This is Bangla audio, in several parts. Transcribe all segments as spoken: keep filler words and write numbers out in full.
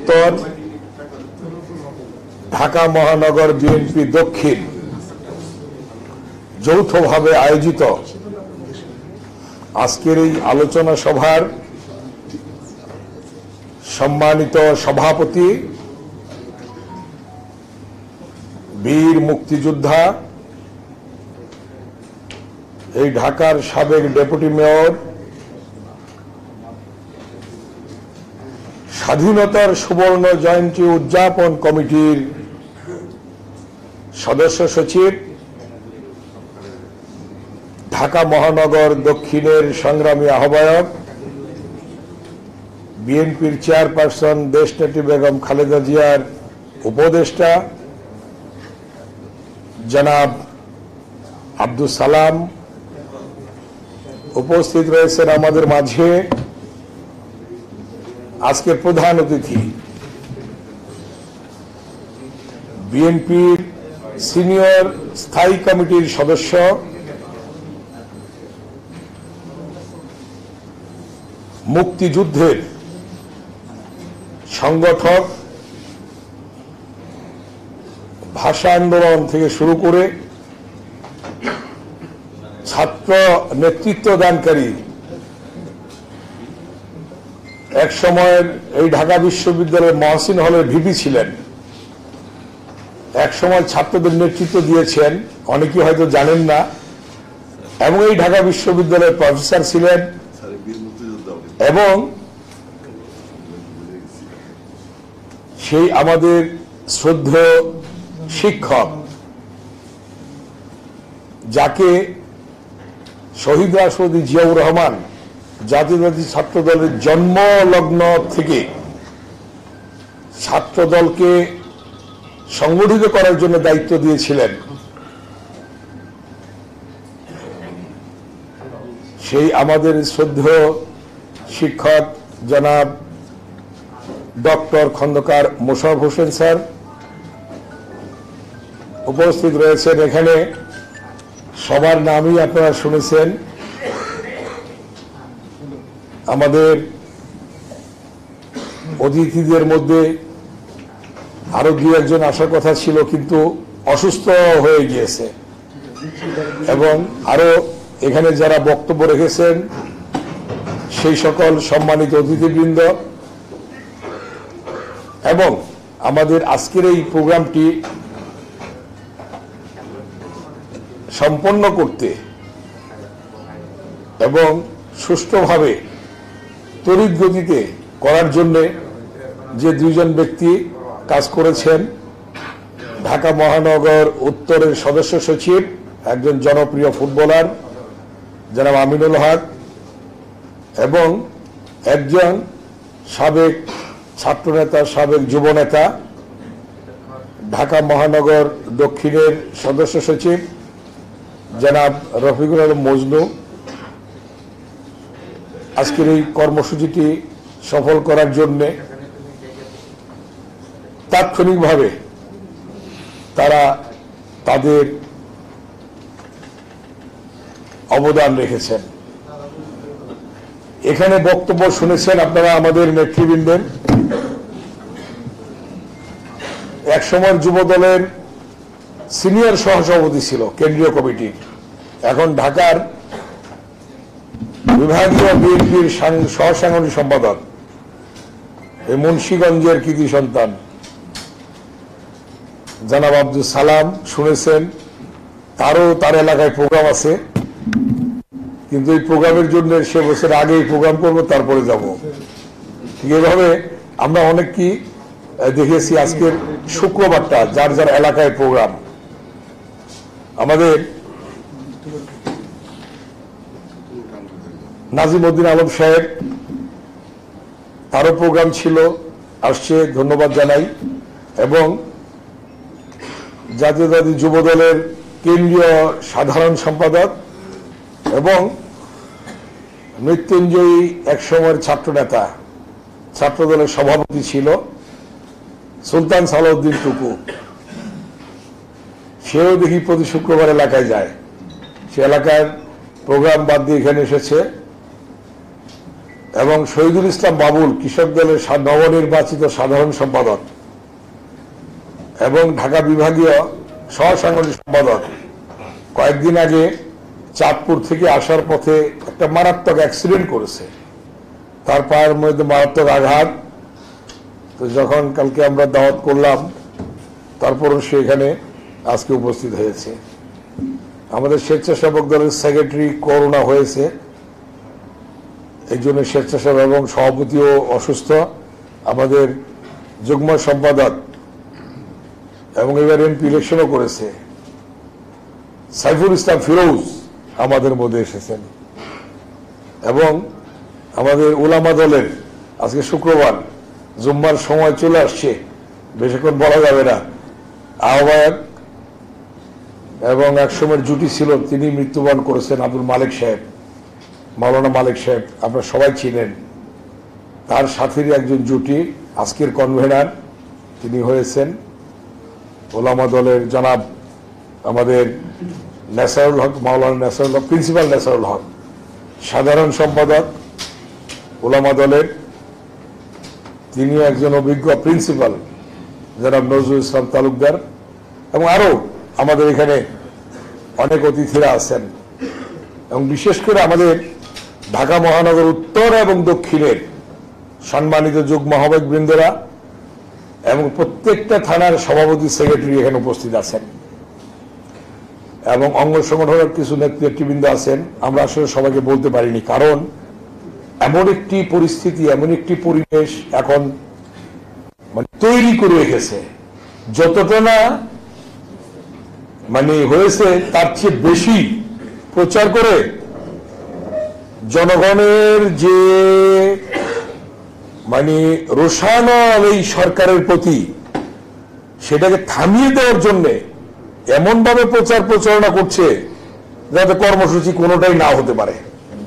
উত্তর, ঢাকা মহানগর বিএনপি দক্ষিণ যৌথভাবে আয়োজিত আজকের এই আলোচনা সভার সম্মানিত সভাপতি, বীর মুক্তিযোদ্ধা, এই ঢাকার সাবেক ডেপুটি মেয়র, স্বাধীনতার সুবর্ণ জয়ন্তী উদযাপন কমিটির সদস্য সচিব, ঢাকা মহানগর দক্ষিণের সংগ্রামী আহ্বায়ক, বিএনপির চেয়ারপারসন দেশনেত্রী বেগম খালেদা জিয়ার উপদেষ্টা জনাব আব্দুল সালাম, উপস্থিত রয়েছেন আমাদের মাঝে আজকের প্রধান অতিথি বিএনপির সিনিয়র স্থায়ী কমিটির সদস্য, মুক্তিযুদ্ধের সংগঠক, ভাষা আন্দোলন থেকে শুরু করে ছাত্র নেতৃত্ব দানকারী, এক সময়ের এই ঢাকা বিশ্ববিদ্যালয়ের মহসিন হলের ভিপি ছিলেন, এক সময় ছাত্রদের নেতৃত্ব দিয়েছেন, অনেকেই হয়তো জানেন না, এবং এই ঢাকা বিশ্ববিদ্যালয়ের প্রফেসর ছিলেন, এবং সেই আমাদের শ্রদ্ধেয় শিক্ষক, যাকে শহীদ রাষ্ট্রপতি জিয়াউর রহমান জাতীয়তাবাদী ছাত্র দলের জন্মলগ্ন থেকে ছাত্র দলকে সংগঠিত করার জন্য দায়িত্ব দিয়েছিলেন, সেই আমাদের শ্রদ্ধেয় শিক্ষক জনাব ডক্টর খন্দকার মোশাররফ হোসেন স্যার উপস্থিত রয়েছেন। এখানে সবার নামই আপনারা শুনেছেন। আমাদের অতিথিদের মধ্যে আরো দুই একজন আসার কথা ছিল, কিন্তু অসুস্থ হয়ে গিয়েছে, এবং আরো এখানে যারা বক্তব্য রেখেছেন সেই সকল সম্মানিত অতিথিবৃন্দ, এবং আমাদের আজকের এই প্রোগ্রামটি সম্পন্ন করতে এবং সুষ্ঠুভাবে তড়িৎ গতিতে করার জন্য যে দুইজন ব্যক্তি কাজ করেছেন, ঢাকা মহানগর উত্তরের সদস্য সচিব, একজন জনপ্রিয় ফুটবলার জনাব আমিনুল হক, এবং একজন সাবেক ছাত্রনেতা, সাবেক যুবনেতা, ঢাকা মহানগর দক্ষিণের সদস্য সচিব জনাব রফিকুল আলম মজনু। আজকের এই কর্মসূচিটি সফল করার জন্য তাৎক্ষণিকভাবে তারা তাদের অবদান রেখেছেন। এখানে বক্তব্য শুনেছেন আপনারা আমাদের নেতৃবৃন্দের। একসময় যুব দলের সিনিয়র সহসভাপতি ছিল কেন্দ্রীয় কমিটির, এখন ঢাকার বিভাগীয় বিএনপির সহসাংগঠনিক সম্পাদক, এই মুন্সিগঞ্জের কৃতি সন্তান জনাব আব্দুল সালাম শুনেছেন। তারও তার এলাকায় প্রোগ্রাম আছে, কিন্তু এই প্রোগ্রামের জন্য সে বছর আগে প্রোগ্রাম করবো, তারপরে যাব। ঠিক এইভাবে আমরা অনেক কি দেখেছি। আজকের শুক্রবারটা যার যার এলাকায় প্রোগ্রাম, আমাদের নাজিম উদ্দিন আলম সাহেব, তারও প্রোগ্রাম ছিল, আসছে, ধন্যবাদ জানাই। এবং জাতীয়তাবাদী যুব দলের কেন্দ্রীয় সাধারণ সম্পাদক এবং মৃত্যুঞ্জয়ী একসময়ের ছাত্র নেতা, ছাত্র দলের সভাপতি ছিল সুলতান সালাউদ্দিন টুকু, সেও দেখি প্রতি শুক্রবার এলাকায় যায়। সে এলাকার প্রোগ্রাম বাদ দিয়ে এখানে এসেছে। এবং শহীদুল ইসলাম বাবুল কৃষক দলের নবনির্বাচিত সাধারণ সম্পাদক এবং ঢাকা বিভাগীয় সহ সাংগঠনিক সম্পাদক কয়েকদিন আগে চাঁদপুর থেকে আসার পথে একটা মারাত্মক অ্যাক্সিডেন্ট করেছে। তার পায়ের মধ্যে মারাত্মক আঘাত। তো যখন কালকে আমরা দাওয়াত করলাম, তারপরও সে এখানে আজকে উপস্থিত হয়েছে। আমাদের স্বেচ্ছাসেবক দলের সেক্রেটারি করোনা হয়েছে, এই জন্য স্বেচ্ছাসেবক এবং সভাপতিও অসুস্থ। আমাদের যুগ্ম সম্পাদক এবং এবার এমপি ইলেকশনও করেছে সাইফুল ইসলাম ফিরোজ আমাদের মধ্যে এসেছেন। এবং আমাদের উলামা দলের আজকে শুক্রবার জুম্মার সময় চলে আসছে, বেশিক্ষণ বলা যাবে না, আহ্বায়ক এবং একসময়ের জুটি ছিল, তিনি মৃত্যুবরণ করেছেন, আব্দুল মালিক সাহেব, মাওলানা মালিক সাহেব, আপনারা সবাই চিনেন। তার সাথেরই একজন জুটি আজকের কনভেনার তিনি হয়েছেন ওলামা দলের জনাব আমাদের নেসারুল হক, মাওলানা নেসারুল হক, প্রিন্সিপাল নেসারুল হক, সাধারণ সম্পাদক ওলামা দলের, তিনি একজন অভিজ্ঞ প্রিন্সিপাল জনাব নজরুল ইসলাম তালুকদার, এবং আরো আমাদের এখানে অনেক অতিথিরা আছেন। এবং বিশেষ করে আমাদের ঢাকা মহানগর উত্তর এবং দক্ষিণের সম্মানিত যুগ্ম আহ্বায়ক বৃন্দরা এবং প্রত্যেকটা থানার সভাপতি সেক্রেটারি এখানে উপস্থিত আছেন এবং অঙ্গ সংগঠনের কিছু নেতৃবৃন্দ আছেন। আমরা আসলে সবাইকে বলতে পারিনি, কারণ এমন একটি পরিস্থিতি, এমন একটি পরিবেশ এখন মানে তৈরি করে রেখেছে, যতটা না মানে হয়েছে তার চেয়ে বেশি প্রচার করে জনগণের যে মানে রোষানল এই সরকারের প্রতি, সেটাকে থামিয়ে দেওয়ার জন্য এমন ভাবে প্রচার প্রচারণা করছে যাতে কর্মসূচি কোনোটাই না হতে পারে।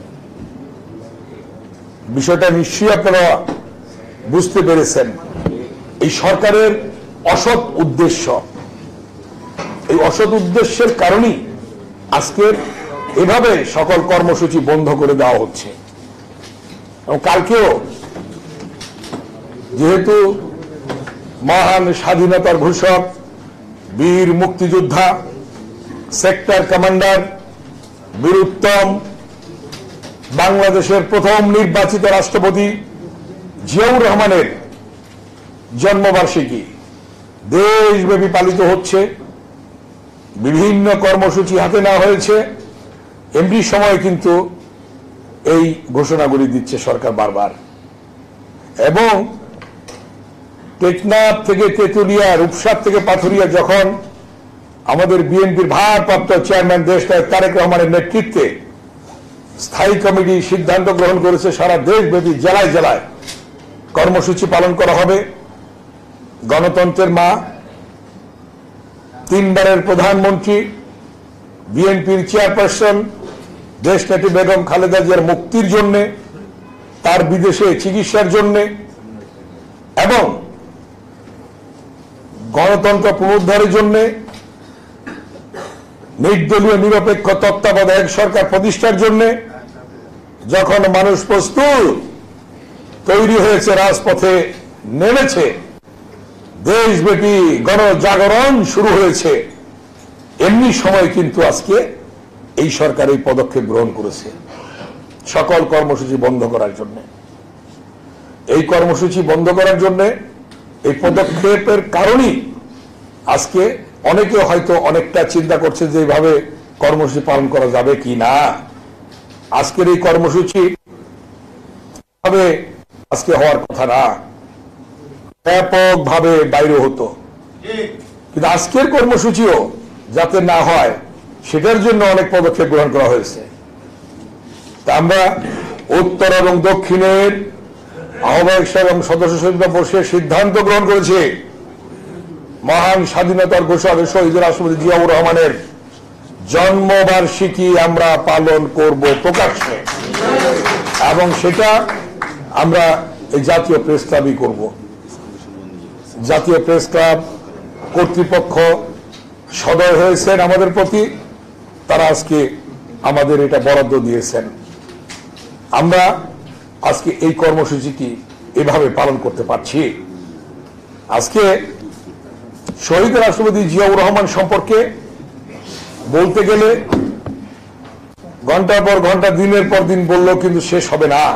বিষয়টা নিশ্চয়ই আপনারা বুঝতে পেরেছেন। এই সরকারের অসৎ উদ্দেশ্য, এই অসৎ উদ্দেশ্যের কারণেই আজকের এভাবে সকল কর্মসূচি বন্ধ করে দেওয়া হচ্ছে। এবং কালকেও যেহেতু মহান স্বাধীনতার ঘোষক, বীর মুক্তিযোদ্ধা, সেক্টর কমান্ডার, বীরুত্তম, বাংলাদেশের প্রথম নির্বাচিত রাষ্ট্রপতি জিয়াউর রহমানের জন্মবার্ষিকী দেশব্যাপী পালিত হচ্ছে। বিভিন্ন কর্মসূচি হাতে নেওয়া হয়েছে। এমনি সময় কিন্তু এই ঘোষণাগুলি দিচ্ছে সরকার বারবার। এবং টেকনাফ থেকে তেতুলিয়া, রূপসার থেকে পাথুরিয়া যখন আমাদের বিএনপির ভারপ্রাপ্ত চেয়ারম্যান দেশনায়ক তারেক রহমানের নেতৃত্বে স্থায়ী কমিটি সিদ্ধান্ত গ্রহণ করেছে সারা দেশব্যাপী জেলায় জেলায় কর্মসূচি পালন করা হবে। গণতন্ত্রের মা, তিনবারের প্রধানমন্ত্রী, বিএনপির চেয়ারপারসন দেশনেত্রী বেগম খালেদা জিয়ার মুক্তির জন্য, তার বিদেশে চিকিৎসার জন্য এবং গণতন্ত্র পুনরুদ্ধারের জন্য নির্দলীয় নিরপেক্ষ তত্ত্বাবধায়ক সরকার প্রতিষ্ঠার জন্য যখন মানুষ প্রস্তুত তৈরি হয়েছে, রাজপথে নেমেছে, দেশব্যাপী গণজাগরণ শুরু হয়েছে, এমনি সময় কিন্তু আজকে এই সরকার এই পদক্ষেপ গ্রহণ করেছে সকল কর্মসূচি বন্ধ করার জন্য। এই কর্মসূচি বন্ধ করার জন্য এই পদক্ষেপের কারণেই আজকে অনেকে হয়তো অনেকটা চিন্তা করছে যে এইভাবে কর্মসূচি পালন করা যাবে কি না। আজকের এই কর্মসূচি ভাবে আজকে হওয়ার কথা না, ব্যাপকভাবে বাইরে হতো, কিন্তু আজকের কর্মসূচিও যাতে না হয় সেটার জন্য অনেক পদক্ষেপ গ্রহণ করা হয়েছে। তা আমরা উত্তর এবং দক্ষিণের আহ্বায়ক এবং সদস্য সচিবরা বসে সিদ্ধান্ত গ্রহণ করেছে মহান স্বাধীনতার ঘোষক শহীদ রাষ্ট্রপতি জিয়াউর রহমানের জন্মবার্ষিকী আমরা পালন করব প্রকাশ্যে, এবং সেটা আমরা এই জাতীয় প্রেস ক্লাবই করব। জাতীয় প্রেস ক্লাব কর্তৃপক্ষ সদয় হয়েছেন আমাদের প্রতি, তারা আজকে আমাদের এটা বরাদ্দ দিয়েছেন। আমরা আজকে এই কর্মসূচিটি এভাবে পালন করতে পারছি। আজকে শহীদ রাষ্ট্রপতি জিয়াউর রহমান সম্পর্কে বলতে গেলে ঘন্টার পর ঘন্টা, দিনের পর দিন বললেও কিন্তু শেষ হবে না।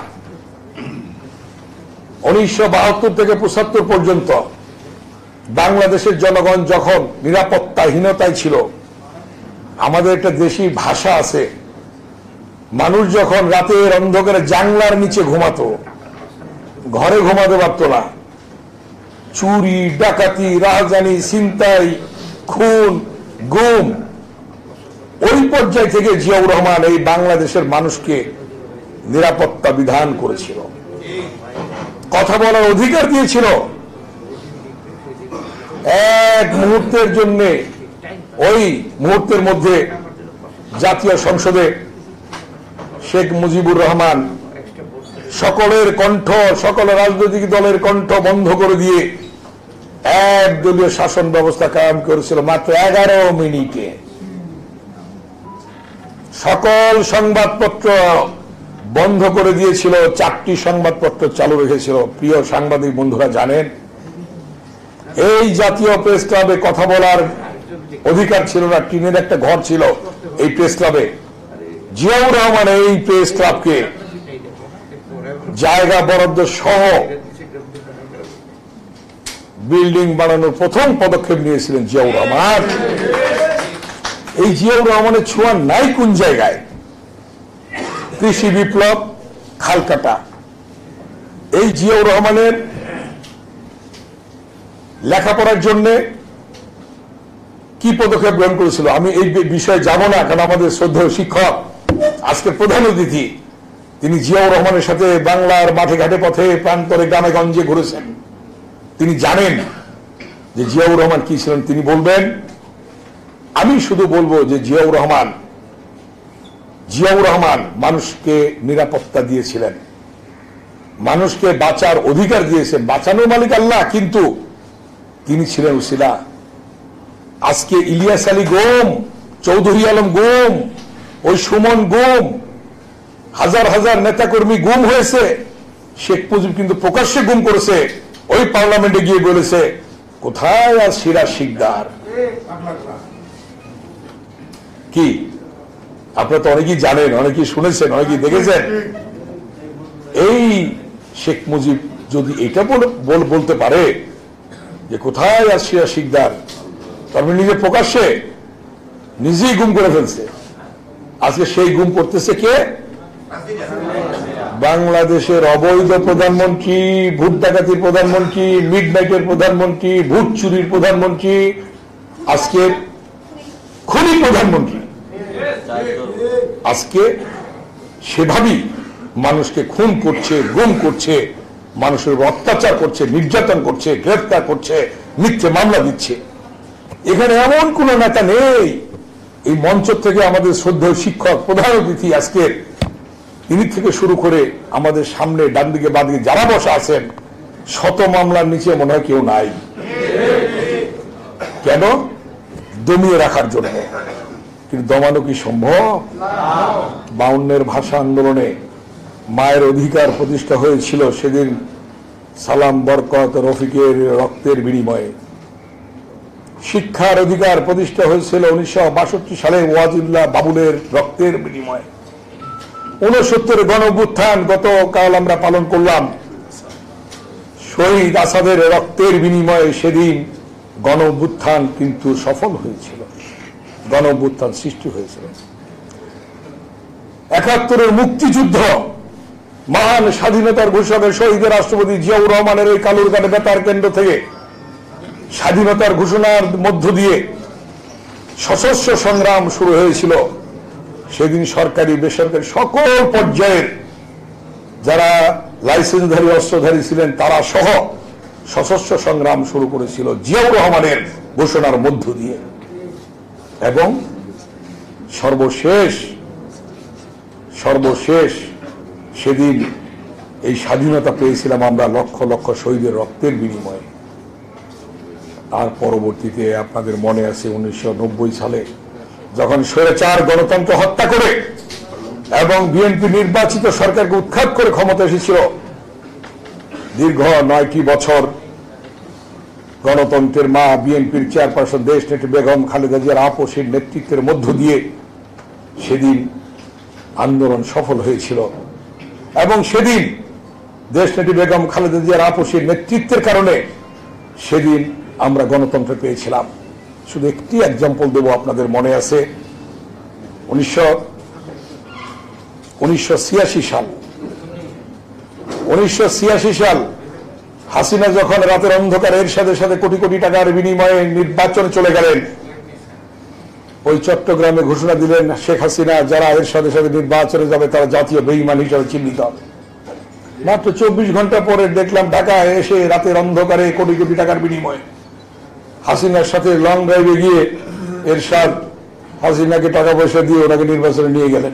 উনিশশো বাহাত্তর থেকে পঁচাত্তর পর্যন্ত বাংলাদেশের জনগণ যখন নিরাপত্তাহীনতায় ছিল, আমাদের একটা দেশি ভাষা আছে, মানুষ যখন রাতের অন্ধকারে জানলার নিচে ঘুমাতো, ঘরে ঘুমাতে পারত না, চুরি, ডাকাতি, রাহাজানি, ছিনতাই, খুন, গুম, ওই পর্যায় থেকে জিয়াউর রহমান এই বাংলাদেশের মানুষকে নিরাপত্তা বিধান করেছিল, কথা বলার অধিকার দিয়েছিল। এক মুহূর্তের জন্য ওই মুহূর্তের মধ্যে জাতীয় সংসদে শেখ মুজিবুর রহমান সকলের কণ্ঠ, সকল রাজনৈতিক দলের কণ্ঠ বন্ধ করে দিয়ে একদলীয় শাসন ব্যবস্থা কায়েম করেছিল মাত্র এগারো মিনিটে। সকল সংবাদপত্র বন্ধ করে দিয়েছিল, চারটি সংবাদপত্র চালু রেখেছিল। প্রিয় সাংবাদিক বন্ধুরা জানেন, এই জাতীয় প্রেস ক্লাবে কথা বলার অধিকার ছিল না, টিনের একটা ঘর ছিল এই প্রেস ক্লাবে। জিয়াউর রহমান এই প্রেস ক্লাবকে জায়গা বরাদ্দ সহ বিল্ডিং বানানোর প্রথম পদক্ষেপ নিয়েছিলেন জিয়াউর রহমান। এই জিয়াউর রহমানের ছোঁয়া নাই কোন জায়গায়? কৃষি বিপ্লব, খালকাটা। এই জিয়াউর রহমানের লেখাপড়ার জন্য কি পদক্ষেপ গ্রহণ করেছিল আমি এই বিষয়ে যাব না, কারণ আমাদের শ্রদ্ধেয় শিক্ষক আজকের প্রধান অতিথি, তিনি জিয়াউর রহমানের সাথে বাংলার মাঠে ঘাটে পথে প্রান্তরে গ্রামে গঞ্জে ঘুরেছেন, তিনি জানেন যে জিয়াউর রহমান কি ছিলেন। তিনি বলবেন, আমি শুধু বলবো যে জিয়াউর রহমান জিয়াউর রহমান মানুষকে নিরাপত্তা দিয়েছিলেন, মানুষকে বাঁচার অধিকার দিয়েছেন। বাঁচানোর মালিক আল্লাহ, কিন্তু তিনি ছিলেন উসিলা। আজকে ইলিয়াস আলী গুম, চৌধুরী আলম গুম, ওই সুমন গুম, হাজার হাজার নেতাকর্মী গুম হয়েছে। শেখ মুজিব কিন্তু প্রকাশ্যে গুম করেছে, ওই পার্লামেন্টে গিয়ে বলেছে, কোথায় আর সিরাজ শিকদার? কি আপনারা তো অনেকেই জানেন, অনেকেই শুনেছেন, অনেকেই দেখেছেন। এই শেখ মুজিব যদি এটা বলতে পারে যে কোথায় আর সিরাজ শিকদার, তারপরে নিজে প্রকাশ্যে নিজেই গুম করে ফেলছে। আজকে সেই গুম করতেছে কে? বাংলাদেশের অবৈধ প্রধানমন্ত্রী, ভোট ডাকাতির প্রধানমন্ত্রী, মিড নাইটের প্রধানমন্ত্রী, ভোট চুরির প্রধানমন্ত্রী, আজকে খুনি প্রধানমন্ত্রী। আজকে সেভাবেই মানুষকে খুন করছে, গুম করছে, মানুষের অত্যাচার করছে, নির্যাতন করছে, গ্রেফতার করছে, মিথ্যে মামলা দিচ্ছে। এখানে এমন কোন নেতা নেই। এই মঞ্চ থেকে আমাদের শ্রদ্ধেয় শিক্ষক প্রধান অতিথি আজকের, তিনি থেকে শুরু করে আমাদের সামনে ডান দিকে বাঁ দিকে যারা বসা আছেন, শত মামলার নিচে মনে হয় কেউ নাই। কেন? দমিয়ে রাখার জন্য। কিন্তু দমানো কি সম্ভব? বাউন্নের ভাষা আন্দোলনে মায়ের অধিকার প্রতিষ্ঠা হয়েছিল সেদিন সালাম, বরকত, রফিকের রক্তের বিনিময়ে। শিক্ষার অধিকার প্রতিষ্ঠা হয়েছিল উনিশশো বাষট্টি সালে ওয়াজিদুল্লাহ বাবুলের রক্তের বিনিময়ে। ঊনসত্তরের গণ অভ্যুত্থান গতকাল আমরা পালন করলাম শহীদ আসাদের রক্তের বিনিময়ে। সেদিন গণ অভ্যুত্থান কিন্তু সফল হয়েছিল, গণ অভ্যুত্থান সৃষ্টি হয়েছিল। একাত্তরের মুক্তিযুদ্ধ, মহান স্বাধীনতার ঘোষকের শহীদ রাষ্ট্রপতি জিয়াউর রহমানের এই কালুরঘাট বেতার কেন্দ্র থেকে স্বাধীনতার ঘোষণার মধ্য দিয়ে সশস্ত্র সংগ্রাম শুরু হয়েছিল। সেদিন সরকারি বেসরকারি সকল পর্যায়ের যারা লাইসেন্সধারী অস্ত্রধারী ছিলেন তারা সহ সশস্ত্র সংগ্রাম শুরু করেছিল জিয়াউর রহমানের ঘোষণার মধ্য দিয়ে। এবং সর্বশেষ সর্বশেষ সেদিন এই স্বাধীনতা পেয়েছিলাম আমরা লক্ষ লক্ষ শহীদের রক্তের বিনিময়ে। আর পরবর্তীতে আপনাদের মনে আছে উনিশশো নব্বই সালে যখন স্বৈরাচার গণতন্ত্র হত্যা করে এবং বিএনপি নির্বাচিত সরকারকে উৎখাত করে ক্ষমতা এসেছিল। দীর্ঘ নয়টি বছর গণতন্ত্রের মা বিএনপির চেয়ারপারসন দেশনেত্রী বেগম খালেদা জিয়ার আপসের নেতৃত্বের মধ্য দিয়ে সেদিন আন্দোলন সফল হয়েছিল এবং সেদিন দেশনেত্রী বেগম খালেদা জিয়ার আপসের নেতৃত্বের কারণে সেদিন আমরা গণতন্ত্র পেয়েছিলাম। শুধু একটি এক্সাম্পল দেব, আপনাদের মনে আছে উনিশশো উনিশশো ছিয়াশি সাল উনিশশো ছিয়াশি সাল হাসিনা যখন রাতের অন্ধকারে এর সাথে সাথে কোটি কোটি টাকার বিনিময়ে নির্বাচনে চলে গেলেন, ওই চট্টগ্রামে ঘোষণা দিলেন শেখ হাসিনা যারা এর সাথে সাথে নির্বাচনে যাবে তারা জাতীয় বেঈমান হিসেবে চিহ্নিত হবে। মাত্র চব্বিশ ঘন্টা পরে দেখলাম ঢাকায় এসে রাতের অন্ধকারে কোটি কোটি টাকার বিনিময়ে হাসিনার সাথে লং ড্রাইভে গিয়ে এরশাদ হাসিনাকে টাকা পয়সা দিয়ে ওনাকে নির্বাচনে নিয়ে গেলেন।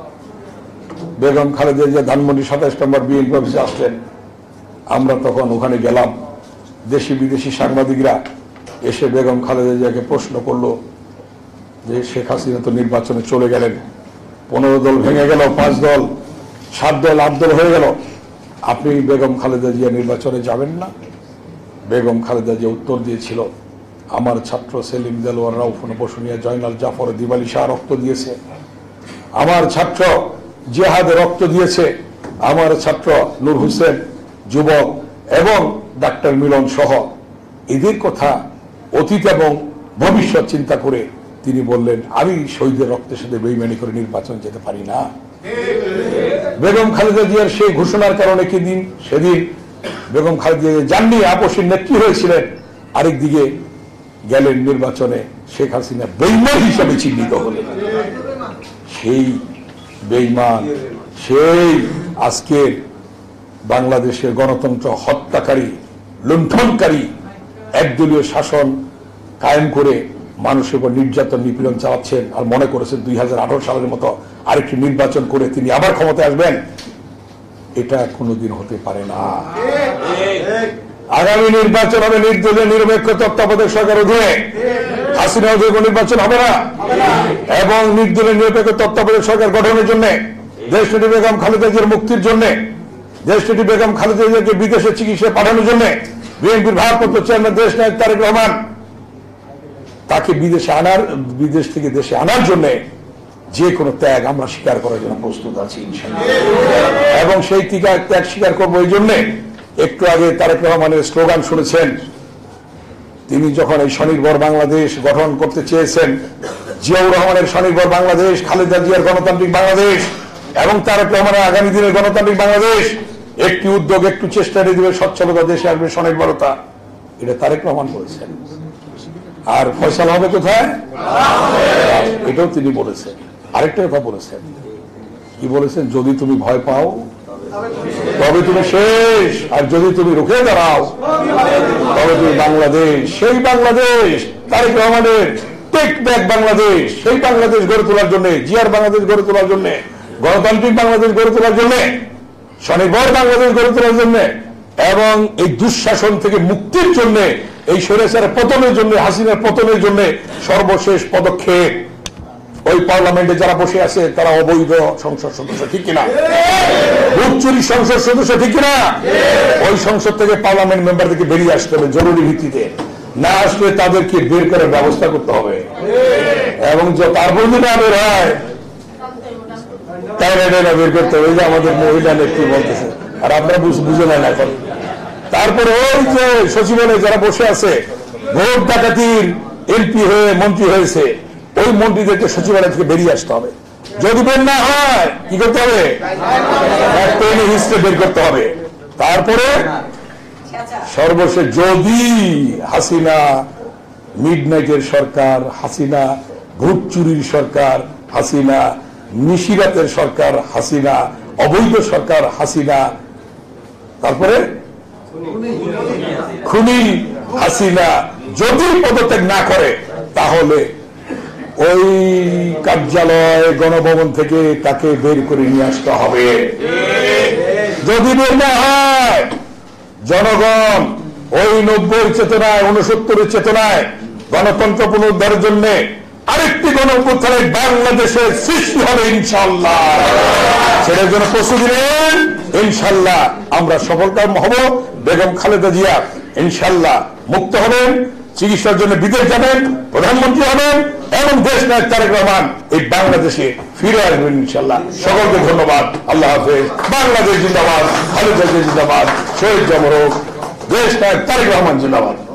বেগম খালেদা জিয়া ধানমন্ডি সাতাশ নম্বর বিএনপি অফিসে আসলেন। আমরা তখন ওখানে গেলাম। দেশি বিদেশি সাংবাদিকরা এসে বেগম খালেদা জিয়াকে প্রশ্ন করলো যে শেখ হাসিনা তো নির্বাচনে চলে গেলেন, পনেরো দল ভেঙে গেল, পাঁচ দল, সাত দল, আট দল হয়ে গেল, আপনি বেগম খালেদা জিয়া নির্বাচনে যাবেন না? বেগম খালেদা জিয়া উত্তর দিয়েছিল, আমার ছাত্র সেলিম দেলোয়ার রাউফুন বসুনিয়া জয়নাল জাফর দিওয়ালি শাহ রক্ত দিয়েছে, আমার ছাত্র জিহাদে রক্ত দিয়েছে, আমার ছাত্র নূর হোসেন যুবক এবং ডাক্তার মিলন সহ এদের কথা অতীত এবং ভবিষ্যৎ চিন্তা করে তিনি বললেন আমি শহীদের রক্তের সাথে বেইমানি করে নির্বাচন যেতে পারি না। বেগম খালেদা জিয়ার সেই ঘোষণার কারণে কি দিন সেদিন বেগম খালেদা জিয়া জাননি আপসের নেত্রী হয়েছিলেন, আরেকদিকে গেলেন নির্বাচনে শেখ হাসিনা বেইমান হিসাবে চিহ্নিত হলেন। সেই বেইমান, সেই আজকের বাংলাদেশের গণতন্ত্র হত্যাকারী, লুণ্ঠনকারী একদলীয় শাসন কায়েম করে মানুষের উপর নির্যাতন নিপীড়ন চালাচ্ছেন আর মনে করেছেন দুই হাজার আঠারো সালের মতো আরেকটি নির্বাচন করে তিনি আবার ক্ষমতায় আসবেন। এটা কোনোদিন হতে পারে না। আগামী নির্বাচন হবে নির্দলীয় নিরপেক্ষ তত্ত্বাবধায়ক সরকার অধীনে, হাসিনা অধীনে নির্বাচন হবে না। এবং নির্দলীয় নিরপেক্ষ তত্ত্বাবধায়ক সরকার গঠনের জন্য, দেশনেত্রী বেগম খালেদা জিয়ার মুক্তির জন্য, দেশনেত্রী বেগম খালেদা জিয়াকে বিদেশে চিকিৎসা পাঠানোর জন্য বিএনপির ভারপ্রাপ্ত চেয়ারম্যান দেশ নায়ক তারেক রহমান তাকে বিদেশে আনার বিদেশ থেকে দেশে আনার জন্য যে কোনো ত্যাগ আমরা স্বীকার করার জন্য প্রস্তুত আছি ইনশাআল্লাহ। এবং সেই ত্যাগ স্বীকার করবো এই জন্যে, একটু আগে তারেক রহমানের স্লোগান শুনেছেন, তিনি যখন এই স্বনির্ভর বাংলাদেশ গঠন করতে চেয়েছেন, জিয়াউর রহমানের স্বনির্ভর বাংলাদেশ, খালেদা জিয়ার গণতান্ত্রিক বাংলাদেশ এবং তারেক রহমানের আগামী দিনের গণতান্ত্রিক বাংলাদেশ, একটি উদ্যোগ একটু চেষ্টা দিবে, সচ্ছলতা দেশে আসবে, স্বনির্ভরতা, এটা তারেক রহমান বলেছেন। আর ফয়সালা হবে কোথায়? এটাও তিনি বলেছেন। আরেকটা কথা বলেছেন, কি বলেছেন? যদি তুমি ভয় পাও তবে তুমি শেষ, আর যদি তুমি রুখে দাঁড়াও তবে তুমি বাংলাদেশ। সেই বাংলাদেশ তারেক রহমানের টেক ব্যাক বাংলাদেশ, সেই বাংলাদেশ গড়ে তোলার জন্য, জিয়ার বাংলাদেশ গড়ে তোলার জন্য, গণতান্ত্রিক বাংলাদেশ গড়ে তোলার জন্য, স্বনির্ভর বাংলাদেশ গড়ে তোলার জন্য এবং এই দুঃশাসন থেকে মুক্তির জন্য, এই স্বৈরাচারের পতনের জন্য, হাসিনার পতনের জন্য সর্বশেষ পদক্ষেপ ওই পার্লামেন্টে যারা বসে আছে তারা অবৈধ সংসদ সদস্য, ঠিক কিনা? ভোট চুরি সংসদ সদস্য, ঠিক কিনা? ওই সংসদ থেকে পার্লামেন্ট মেম্বারদেরকে বেরিয়ে আসতে হবে জরুরি ভিত্তিতে, না আসলে তাদেরকে বের করার ব্যবস্থা করতে হবে। এবং তারপর যদি না বের হয় তাহলে এটা বের করতে হবে, যে আমাদের মহিলা নেত্রী বলতেছে, আর আপনারা বুঝে নেন এখন। তারপরে ওই যে সচিবালয়ে যারা বসে আছে, ভোট ডাকাতির এমপি হয়ে মন্ত্রী হয়েছে, ওই মন্ত্রীদেরকে সচিবালয় থেকে বেরিয়ে আসতে হবে। যদি বের না হয় কি করতে হবে? বের করতে হবে। তারপরে সর্বশেষ যদি হাসিনা মিডনাইটের সরকার, হাসিনা ভোট চুরির সরকার, হাসিনা নিশিরাতের সরকার, হাসিনা অবৈধ সরকার, হাসিনা তারপরে খুনি হাসিনা যদি পদত্যাগ না করে, তাহলে ওই কার্যালয় গণভবন থেকে তাকে বের করে নিয়ে আসতে হবে। যদি বের না হয়, জনগণ ওই নব্বই চেতনায়, উনসত্তরের চেতনায় গণতন্ত্র পুনরুদ্ধারের জন্য আরেকটি গণঅভ্যুত্থানে বাংলাদেশের সৃষ্টি হবে ইনশাআল্লাহ। সেটার জন্য প্রস্তুতি নেন ইনশাআল্লাহ। আমরা সফলকাম হব। বেগম খালেদা জিয়া ইনশাআল্লাহ মুক্ত হবেন, চিকিৎসার জন্য বিদেশ যাবেন, প্রধানমন্ত্রী হবেন এবং দেশ নায়ক তারেক রহমান এই বাংলাদেশে ফিরে আসবেন ইনশাআল্লাহ। সকলকে ধন্যবাদ। আল্লাহ হাফেজ। বাংলাদেশ জিন্দাবাদ, খালেদা জিয়া জিন্দাবাদ, শহীদ জমরক, দেশ নায়ক তারেক রহমান জিন্দাবাদ।